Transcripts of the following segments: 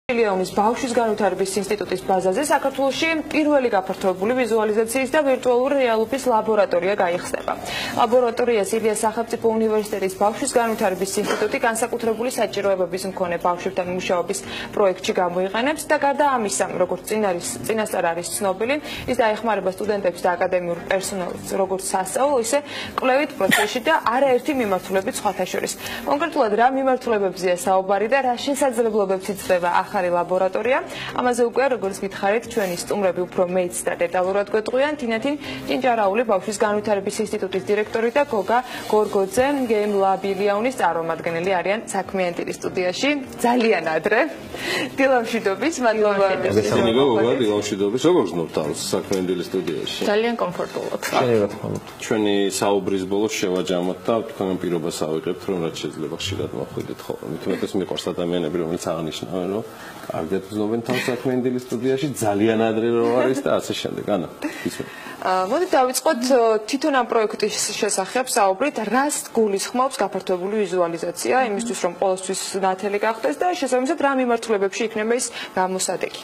მილიონის ბავშვის განვითარების ინსტიტუტის ბაზაზე საქართველოში პირველი გაფართოებული ვიზუალიზაციის და ვირტუალური რეალობის ლაბორატორია გაიხსნება. ლაბორატორიას ილიას სახელმწიფო უნივერსიტეტის ბავშვის განვითარების ინსტიტუტი განსაკუთრებული საჭიროებების მქონე ბავშვებთან მუშაობის პროექტში გამოიყენებს და გარდა ამისა, როგორც წინასწარ არის ცნობილი, ის დაეხმარება სტუდენტებს და აკადემიურ პერსონალს როგორც სასწავლო, ისე კვლევით პროცესში და არაერთი მიმართულებით სხვათა შორის. კონკრეტულად რა მიმართულებებზეა საუბარი და რა შესაძლებლობებს იძლევა ახალი ლაბორატორია. ამაზე უკვე როგორც გითხარით, ჩვენი სტუმრები უფრო მეც და დეტალურად გვეტყვიან. თინათინ ჭინჭარაული ბავშვის განვითარების ინსტიტუტის დირექტორი და გოგა გორგოძე Game Lab ილიონის წარმომადგენელი არიან საქმიან დილის სტუდიაში. ძალიან ადრე. დილამშვიდობის, მადლობა. დილამშვიდობის, როგორ გრძნობთ თავს საქმიან დილის სტუდიაში? ძალიან კომფორტულად. ჩვენი საუბრის ბოლოს შევაჯამოთ და თქვენ პირობას ავიღებთ, რომ რაც შეიძლება ხშირად მოხვიდეთ ხოლმე. მithumetes მიყვარს ადამიანები, რომელიც აღნიშნავენ, რომ კარგად გრძნობენ თავს საქმიან დილის სტუდიაში, ძალიან ადრე რო არის და ასე შემდეგ. ანა, ისმენთ. მოდით დავიწყოთ თვითონ ამ პროექტის შესახებ საუბრით, რას გულისხმობს გაფართოებული ვიზუალიზაცია, იმისთვის რომ ყოველთვის ნათელი გახდეს და შესაბამისად რა მიმართულებებში იქნება ის გამოსადეგი.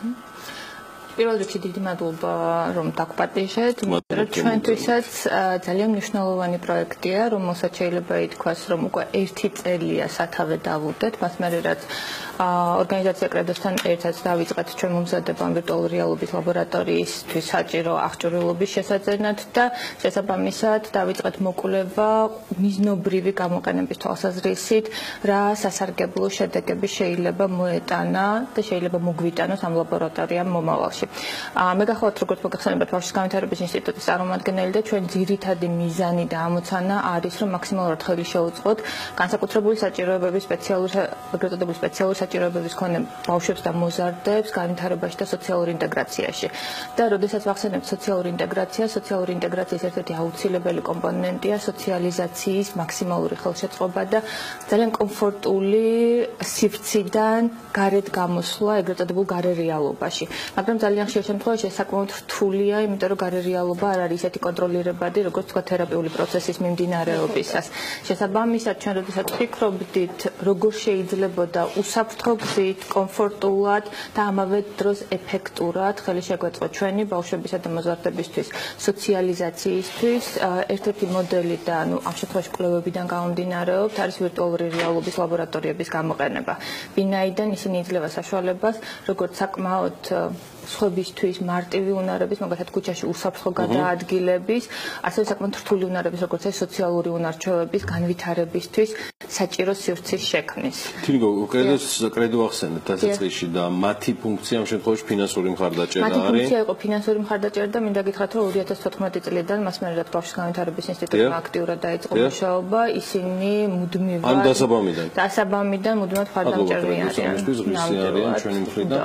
პირველ რიგში დიდი მადლობა რომ დაგპატიჟეთ, იმიტომ რომ ჩვენთვისაც ძალიან მნიშვნელოვანი პროექტია, რომელსაც შეიძლება ითქვას, რომ უკვე 1 წელია სათავე დავუდეთ, მას მერე რაც ორგანიზაცია კრედოსთან ერთად დავიწყეთ ჩვენ მომზადება ვირტუალური რეალობის ლაბორატორიისთვის საჭირო აღჭურვილობის შესაძენად და შესაბამისად დავიწყეთ მოკვლევა მიზნობრივი გამოყენების თვალსაზრისით, რა სასარგებლო შედეგები შეიძლება მოეტანა და შეიძლება მოგვიტანოს ამ ლაბორატორიამ მომავალში. მე გახლავთ როგორც მოგეხსენებათ ბავშვის განვითარების ინსტიტუტის წარმომადგენელი და ჩვენ ძირითადი მიზანი და ამოცანა არის რომ მაქსიმალურად ხელი შეუწყოთ განსაკუთრებული საჭიროებების სპეციალური საჭიროებების მქონე ბავშვებს და მოზარდებს განვითარებაში და სოციალურ ინტეგრაციაში. და როდესაც ვახსენებთ სოციალურ ინტეგრაციის ერთ-ერთი აუცილებელი კომპონენტია სოციალიზაციის მაქსიმალური ხელშეწყობა და ძალიან კომფორტული სივრციდან გარეთ გამოსვლა ეგრეთ წოდებულ გარე რეალობაში. მაგრამ ძალიან ხშირ შემთხვევაში ეს საკმაოდ რთულია, იმიტომ რომ გარე რეალობა არ არის ისეთი კონტროლირებადი, როგორც თქვა თერაპიული პროცესის მიმდინარეობისას. შესაბამისად, ჩვენ როდესაც ვფიქრობდით, როგორ შეიძლებოდა უსაფრთხო გზით, კომფორტულად და ამავე დროს ეფექტურად ხელი შეგვეწყო ჩვენი ბავშვებისა და მოზარდებისთვის სოციალიზაციისთვის, ერთ-ერთი მოდელი და ამ შემთხვევაში კვლევებიდან გამომდინარეობს, არის ვირტუალური რეალობის ლაბორატორიების გამოყენება. ვინაიდან ისინი იძლევა საშუალებას, როგორც საკმაოდ სხვებისთვის მარტივი უნარების, მაგალითად ქუჩაში უსაფრთხო გადაადგილების, ასევე საკმაოდ რთული უნარების, როგორც ეს სოციალური უნარჩვევების განვითარებისთვის საჭირო სივრცის შექმნის. თინგო, კრედო ახსენეთ დასაწყისში და მათი ფუნქცია ამ შემთხვევაში ფინანსური მხარდაჭერა არის. მათი ფუნქცია იყო ფინანსური მხარდაჭერა და მინდა გითხრათ, რომ 2014 წლიდან მას მერე რაც ბავშვის განვითარების ინსტიტუტმა აქტიურად დაიწყო მუშაობა, ისინი მუდმივად დასაბამიდან მუდმივად მხარდამჭერები არიან. ჩვენი მხრიდან.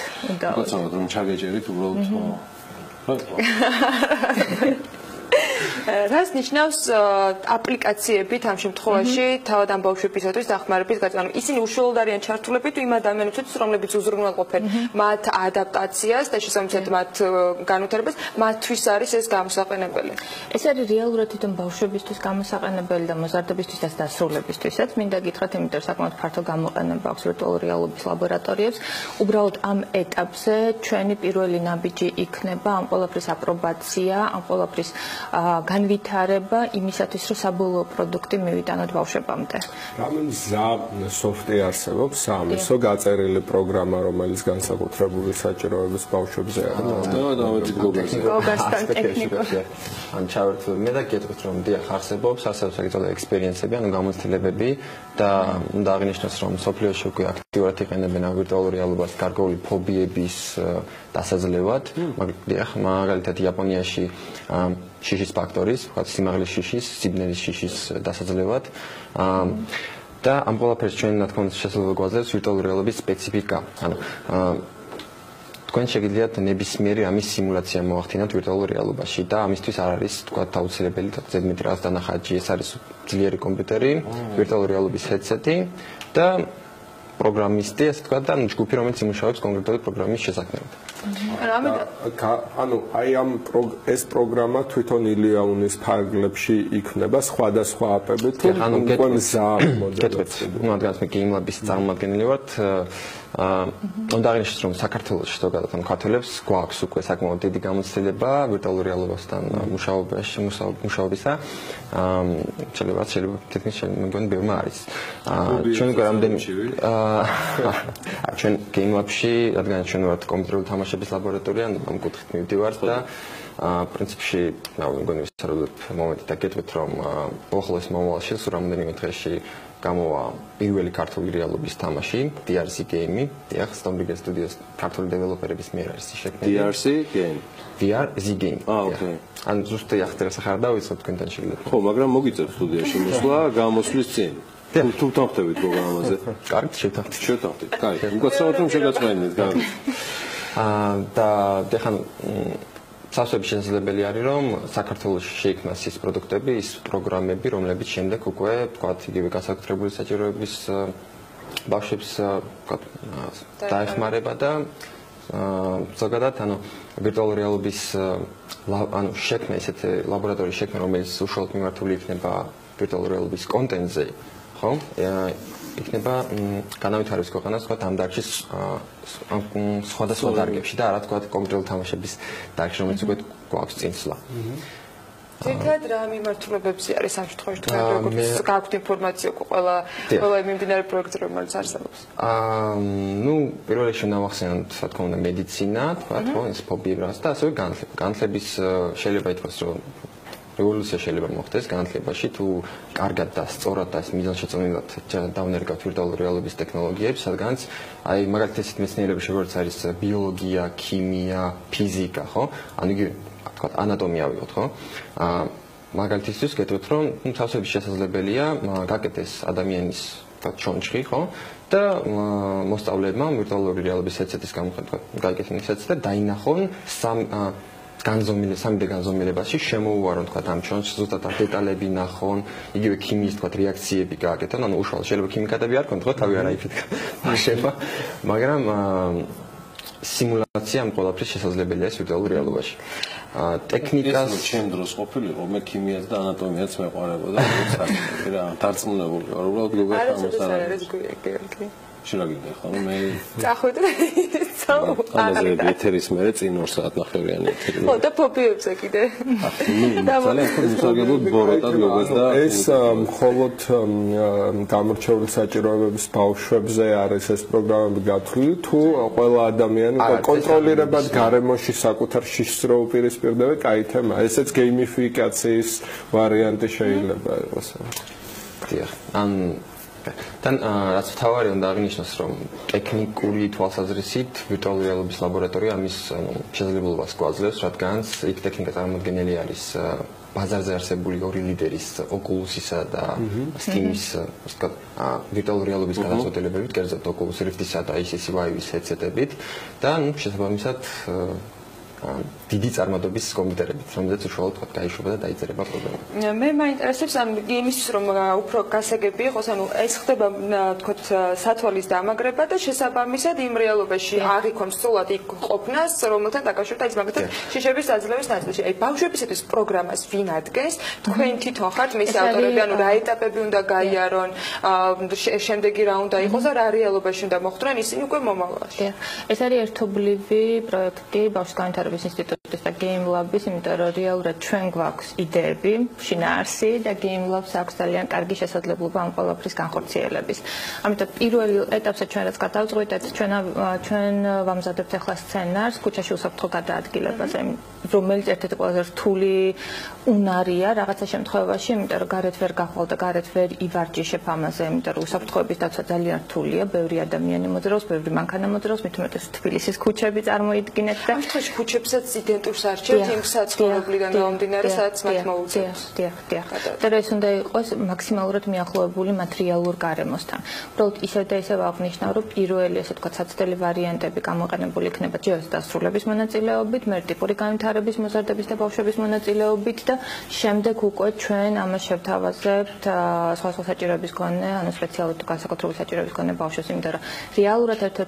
удавთ. ჩაგეჭერით უბრალოდ რას ნიშნავს აპლიკაციებით ამ შემთხვევაში თავად ამ ბავშვებისათვის დახმარების გაწევნა? ისინი უშუალოდ არიან ჩართულებით იმ ადამიანებისთვის, რომლებიც უზრუნველყოფენ მათ ადაპტაციას და შესაბამისად მათ განვითარებას, მათთვის არის ეს გამოსაყენებელი. ეს არის რეალურად თვითონ ბავშვებისთვის გამოსაყენებელი და მოზარდებისთვის და დასრულებისთვისაც. მინდა გითხრათ, იმიტომ რომ საკმაოდ ფართო გამოყენება აქვს ვირტუალური რეალობის ლაბორატორიებს. უბრალოდ ამ ეტაპზე ჩვენი პირველი ნაბიჯი იქნება ამ ყველაფრის აპრობაცია, ამ ყველაფრის განვითარება იმისათვის, რომ საბოლოო პროდუქტი მივიტანოთ ბავშვებამდე. რამდენი სოფტი არსებობს სამისო გაწერილი პროგრამა, რომელიც განსაკუთრებული საჭიროების ბავშვებზე არის. გოგასთან ტექნიკურად. ან ჩავერთვე მე და გეტყვით, რომ დიახ არსებობს, არსებობს ეგრეთ ექსპერიენსები, ანუ გამოცდილებები და უნდა აღინიშნოს, რომ სოფლიოში უკვე აქტიურად იყენებენ ვირტუალურ რეალობას გარკვეული ფობიების დასაძლევად. მაგალითად იაპონიაში შიშის ფაქტორის, სიმაღლის შიშის, სიბნელის შიშის დასაძლევად. და ამ ყველაფერს ჩვენ რა თქმა უნდა შესაძლებლობა გვაძლევს ვირტუალური რეალობის სპეციფიკა. ანუ თქვენ შეგიძლიათ ნებისმიერი ამის სიმულაცია მოახდინოთ ვირტუალურ რეალობაში და ამისთვის არ არის თქვა აუცილებელი ზედმეტი რაღაც დანახადი, ეს არის ძლიერი კომპიუტერი, ვირტუალური რეალობის headset-ი და პროგრამისტი, ასე თქვა და ჯგუფი, რომელიც იმუშავებს კონკრეტული პროგრამის შესაქმნელად. ანუ აი ამ ეს პროგრამა თვითონ ილიაუნის ფარგლებში იქნება სხვადასხვა აპებით თუ უკვე მზა მოდელებს. ნუ რადგან მე Game Lab-ის წარმომადგენელი ვარ, უნდა აღინიშნოს რომ საქართველოში ზოგადად ამ ქართველებს გვაქვს უკვე საკმაოდ დიდი გამოცდილება ვირტუალურ რეალობასთან მუშაობისა. შეიძლება თითქმის მეგონი ბევრმა არის. ჩვენ უკვე რამდენი ჩვენ Game Lab-ში, რადგან ჩვენ ვართ კომპიუტერული თამაშების ლაბორატორია, ამ კუთხით მივდივართ და პრინციპში, მეგონი ვისაუბრებ მომენტით და გეტყვით რომ უახლოეს მომავალში სულ რამდენიმე დღეში გამოვა პირველი ქართული რეალობის თამაში, DRC game-ი, დიახ, Stormbreaker Studios ქართული დეველოპერების მიერ არის შექმნილი. DRC game. DRC game. ოკეი. ან ზუსტად ახლა სახარ დავიწყოთ თქვენთან შეგიძლიათ. ხო, მაგრამ მოგიწევთ სტუდიაში მოსვლა გამოსვლის წინ. თუ თავხდებით პროგრამაზე. კარგად შევთანხმდით. კაი, უკაცრავად რომ შეგაწმენდით, კარგი. და დეხან სასწრაფო შესაძლებელი არის რომ საქართველოში შეიქმნას ის პროდუქტები, ის პროგრამები, რომლებიც შემდეგ უკვე თქვათ იგივე განსაკუთრებული საჭიროების ბავშვებს თქვათ დაეხმარება და ზოგადად ანუ ვირტუალური რეალობის ანუ შექმნა ესეთი ლაბორატორიის შექმნა რომელიც უშუალოდ მიმართული იქნება ვირტუალური რეალობის კონტენტზე, ხო? იქნება განავითარების ქვეყანას თქვათ ამ დარგში სხვადასხვა დარგებში და არა თქვათ კომპიუტერული თამაშების დარგში რომელიც უკვე გვაქვს წინსვლა. თითქოს რა მიმართულებებში არის ამ შემთხვევაში თქვენ როგორც გაქვთ ინფორმაცია ყველა მიმდინარე პროექტზე რომელიც არსებობს? ნუ პირველ რიგში ნავახსენოთ რა თქმა უნდა მედიცინა, თქვათ ხო, ეს ფობიებრას და ასევე განათლება. განათლების შეიძლება ითქვას რომ რევოლუცია შეიძლება მოხდეს განათლებაში თუ კარგად და სწორად და მიზანშეწონილად დავნერგავთ ვირტუალური რეალობის ტექნოლოგიებს, სადღაც აი მაგალითად ესეთ მეცნიერებები როგორც არის ბიოლოგია, ქიმია, ფიზიკა, ხო? ანუ იგივე თქვათ ანატომია ვიღოთ, ხო? მაგალითისთვის გეტყვით რომ თავსების შესაძლებელია გაკეთდეს ადამიანის თქვათ ჩონჩხი, ხო? და მოსწავლეებმა ვირტუალური რეალობის headset-ის გამოყენებით გაიკეთონ headset და დაინახონ სამი განზომილებაში შემოუვარონ თქვათ ამ ჩონჩხს ზუსტად ამ დეტალები ნახონ, იგივე ქიმიის თქვათ რეაქციები გააკეთონ, ანუ უშუალოდ შეიძლება ქიმიკატები არ კონტროლ თავი არა იფეთქა. შეიძლება, მაგრამ სიმულაცია ამ ყველაფრის შესაძლებელია ვირტუალურ რეალობაში. ტექნიკას ჩემ დროს ყოფილიყო, მე ქიმიას და ანატომიას მეყვარებოდა, რა დარწმუნებული ვარ, უბრალოდ გოგოთამოს არ არის. შეგიძლია ხო მე წახვიდე ამაზე ეთერის მერე წინ 2 საათნახევრიანი ეთერი. ხო და ფობიებზე კიდე. ძალიან ხმისაგებოდ ბოროტად გოგოს და ეს მხოლოდ გამორჩეული საჭიროებების ბავშვებზე არის ეს პროგრამები გათვლილი თუ ყველა ადამიანი კონტროლირებად გარემოში საკუთარ შიშს რო უპირისპირდება, კაი თემა. ესეც გეიმიფიკაციის ვარიანტი შეიძლება იყოს. დიახ. თან რაც თავარი უნდა აღინიშნოს რომ ტექნიკური თვალსაზრისით ვირტუალური რეალობის ლაბორატორია ამის შესაძლებლობას გვაძლევს, რადგან იქ ტექნიკა წარმოდგენილი არის ბაზარზე არსებული ორი ლიდერის Oculus'ისა და Steam-ის ვთქვათ ვირტუალური რეალობის გადაწყვეტილებებით, კერძოდ Oculus Rift-ისა და HTC Vive-ის headset-ებით და შესაბამისად დიდი წარმატების კომპიუტერებით, რომელზეც უშუალოდ თქვა გაიშვება და დაიწერება პროგრამა. მე მაინტერესებს ამ იმისთვის რომ უფრო გასაგები იყოს, ანუ ეს ხდება თქვა სათვალის დამაგრება და შესაბამისად იმ რეალობაში არ იქონს სულად იქ ყოფნას, რომელთან დაკავშირებით მაგალითად შიშების აძლევის ნაწილში. აი ბავშვებისათვის პროგრამას ვინ ადგენს? თქვენ თვითონ ხართ მისი ავტორები, ანუ რა ეტაპები უნდა გაიარონ, შემდეგი რა უნდა იყოს და რა რეალობაში უნდა მოხდრონ ისინი უკვე მომავალში. ეს არის ერთობლივი პროექტი ბავშვთა განვითარების ინსტიტუტის და Game Lab-ის, იმიტომ რომ რეალურად ჩვენ გვაქვს იდეები, შინაარსი და Game Lab-ს აქვს ძალიან კარგი შესაძლებლობა ამ ყველაფრის განხორციელების. ამიტომ პირველ ეტაპზე ჩვენ რაც გადავწყვიტეთ, ჩვენ ვამზადებთ ახლა სცენარს ქუჩაში უსაფრთხო გადაადგილებაზე, რომელიც ერთ-ერთი ყველაზე რთული უნარია რაღაცა შემთხვევაში, იმიტომ რომ გარეთ ვერ გახვალ და გარეთ ვერ ივარჯიშებ ამაზე, იმიტომ რომ უსაფრთხოების დაცვა ძალიან რთულია, ბევრი ადამიანი მოძრაობს, ბევრი მანქანა მოძრაობს, მით უმეტეს თბილისის ქუჩები წარმოიდგინეთ და ქუჩებსაც იდენტურს არჩევთ იმ საცხოვრებლიდან გამომდინარე, სადაც მათ მოუწევს. დიახ. და ეს უნდა იყოს მაქსიმალურად მიახლოებული მატერიალურ გარემოსთან. უბრალოდ ისევ და ისევ აღნიშნავ, რომ პირველი ესე თქვა საცდელი ვარიანტები გამოყენებული იქნება ჯერს დასრულების მონაწილეობით, მერტიპური განვითარების მოზარდების და ბავშვების მონაწილეობით და შემდეგ უკვე ჩვენ ამას შევთავაზებთ სხვა საჭიროების მქონე, ანუ სპეციალურად განსაკუთრებული საჭიროების მქონე ბავშვებს, იმიტომ რომ რეალურად ერთ-ერთი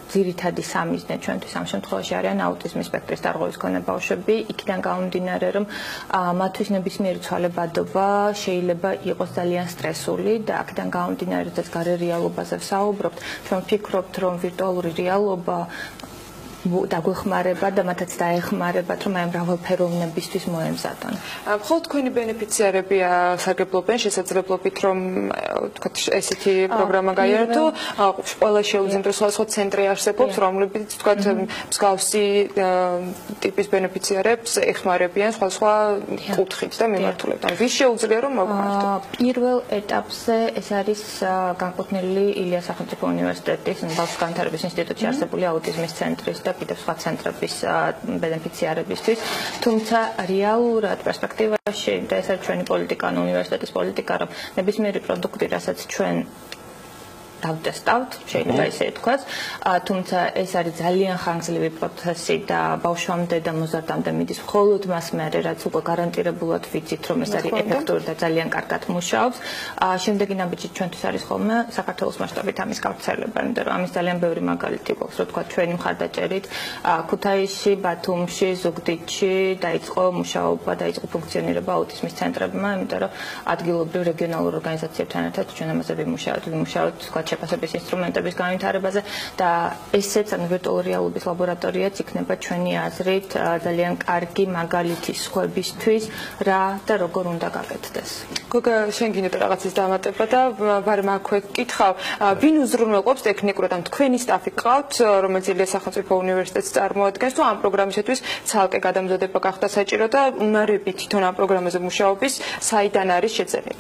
ძირითადი სამიზნე ჩვენთვის ამ შემთხვევაში არიან აუტიზმის სპექტრის დარღვევის მქონე ბავშვები, იქიდან გამომდინარე, რომ მათთვის ნებისმიერი ცვალებადობა შეიძლება იყოს ძალიან სტრესული და აქედან გამომდინარე, როდესაც გარე რეალობაზე ვსაუბრობთ, ჩვენ ვფიქრობთ, რომ ვირტუალური რეალობა დაგვეხმარება და მათაც დაეხმარებათ, რომ აი მრავალფეროვნებისთვის მოემზადონ. მხოლოდ თქვენი ბენეფიციარები სარგებლობენ შესაძლებლობით, რომ თქვათ ესეთი პროგრამა გაიარეთო, ყველა შეუძლიათ სხვადასხვა ცენტრი არსებობს, რომლებიც თქვათ მსგავსი ტიპის ბენეფიციარებს ეხმარებიან სხვადასხვა კუთხით და მიმართულებით. ვის შეუძლია რომ მოგმართო? პირველ ეტაპზე ეს არის განკუთვნილი ილიას სახელმწიფო უნივერსიტეტის ბავშვთა განვითარების ინსტიტუტში არსებული აუტიზმის ცენტრის და კიდევ სხვა ცენტრების ბენეფიციარებისთვის, თუმცა რეალურად პერსპექტივაში და ეს არის ჩვენი პოლიტიკა, უნივერსიტეტის პოლიტიკა, რომ ნებისმიერი პროდუქტი, რასაც ჩვენ დავტესტავთ, შეიძლება ისე ითქვას, თუმცა ეს არის ძალიან ხანგრძლივი პროცესი და ბავშვამდე და მოზარდამდე მიდის მხოლოდ მას მერე, რაც უკვე გარანტირებულად ვიცით, რომ ეს არის ეფექტური და ძალიან კარგად მუშაობს. შემდეგი ნაბიჯი ჩვენთვის არის ხოლმე საქართველოს მასშტაბით ამის გავრცელება, იმიტომ რომ ამის ძალიან ბევრი მაგალითი გვაქვს, რომ თქვა ჩვენი მხარდაჭერით ქუთაისში, ბათუმში, ზუგდიდში დაიწყო მუშაობა, დაიწყო ფუნქციონირება აუტიზმის ცენტრებმა, იმიტომ რომ ადგილობრივ რეგიონალურ ორგანიზაციებთან ერთად ჩვენ ამაზე ვიმუშავებთ, თქვა შეფასების ინსტრუმენტების განვითარებაზე და ესეც ანუ ვირტუალური რეალობის ლაბორატორიაც იქნება ჩვენი აზრით ძალიან კარგი მაგალითი სხვებისთვის რა და როგორ უნდა გაკეთდეს. გოგა, შენ გინდა რაღაცის დამატება და ბარემ აქვე გკითხავ, ვინ უზრუნველყოფს ტექნიკურად ამ თქვენი სტაფი გყავთ, რომელიც ილიას სახელმწიფო უნივერსიტეტს წარმოადგენს, თუ ამ პროგრამისათვის ცალკე გადამზადება გახდა საჭირო და უნარები თვითონ ამ პროგრამაზე მუშაობის საიდან არის შეძენილი?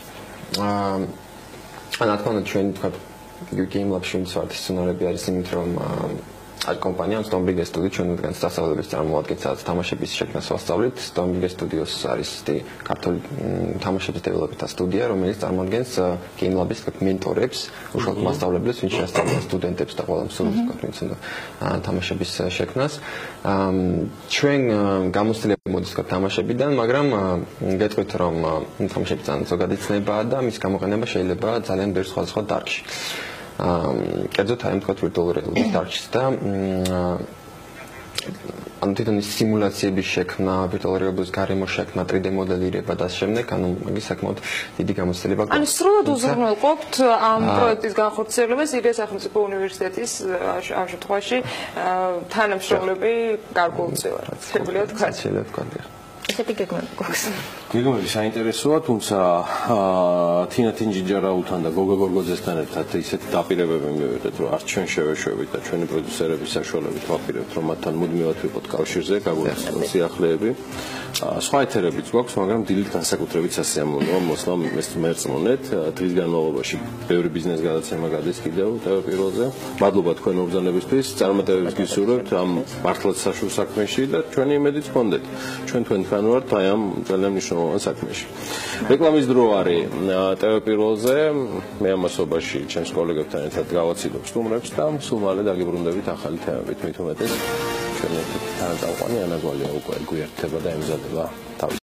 რა თქმა უნდა, ჩვენ თქვა Game Lab შენც ვართ სცენარები არის იმით რომ აი კომპანია Stonebridge Studio ჩვენ უდგანს დასავლების წარმოადგენს სადაც თამაშების შექმნას ვასწავლით Stonebridge Studios არის ის ქართული თამაშების დეველოპერთა სტუდია რომელიც წარმოადგენს Game Lab-ის მენტორებს უშუალოდ მასწავლებლებს ვინც შეასწავლიან სტუდენტებს და ყველა მსურველს ვინც უნდა თამაშების შექმნას ჩვენ გამოცდილები მოდის თამაშებიდან მაგრამ გეტყვით რომ თამაშები ძალიან ზოგადი ცნებაა და მის გამოყენება შეიძლება ძალიან ბევრ სხვადასხვა დარგში კერძოდ აი თქვა ვირტუალური რეალობის დარგში და ანუ თვითონ სიმულაციების შექმნა, ვირტუალური რეალობის გარემოს შექმნა, 3D მოდელირება და ამ შემდეგ, ანუ მაგის საკმაოდ დიდი გამოცდილება გვაქვს. ანუ სრულად უზრუნველყოფთ ამ პროექტის განხორციელებას ილიას სახელმწიფო უნივერსიტეტის ამ შემთხვევაში თანამშრომლები გარკვეულწილად. შეიძლება თქვა. ესეთი გეგმები გვაქვს. გეგმები საინტერესოა, თუმცა თინა თინჯიჯარავთან და გოგა გორგოძესთან ერთად ისეთი დაპირებები მივიღეთ, რომ არც ჩვენ შევეშვებით და ჩვენი პროდიუსერების საშუალებით ვაპირებთ, რომ მათთან მუდმივად ვიყოთ კავშირზე, გაგვიხსნას სიახლეები. სხვა ეთერებიც გვაქვს, მაგრამ დილით განსაკუთრებით სასიამოვნოა მოსვლა მერწმუნეთ. დღის განმავლობაში ბევრი ბიზნეს გადაცემა გადის კიდევ პირველზე. მადლობა თქვენ მობრძანებისთვის, წარმატებებს გისურვებთ ამ მართლაც საშუალო საქმეში და ჩვენი იმედიც გქონდეთ. ჩვენ თქვენთან ვართ აი ამ ძალიან მნიშვნელოვან საქმეში. რეკლამის დრო არის TV პირველზე. მე ამასობაში ჩემს კოლეგებთან ერთად გავაცილებ სტუმრებს და სულ მალე დაგიბრუნდებით ახალი თემებით. მით უმეტეს ჩვენი თანაწამყვანი ანა გვალია უკვე გვიერთება და ემზადება თავის